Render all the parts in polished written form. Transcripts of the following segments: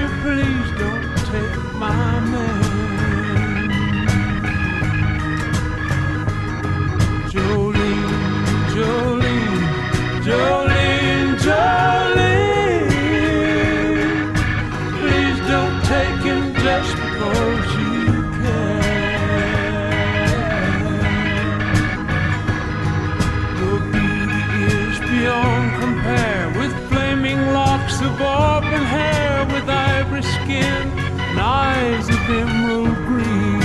please don't take my man. Jolene, Jolene, Jolene, Jolene, please don't take him just because you can. Your beauty is beyond compare, with flaming locks of auburn hair, with ivory skin and eyes of emerald green.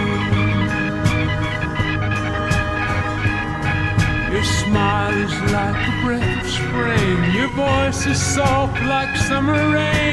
Your smile is like the breath of spring, your voice is soft like summer rain.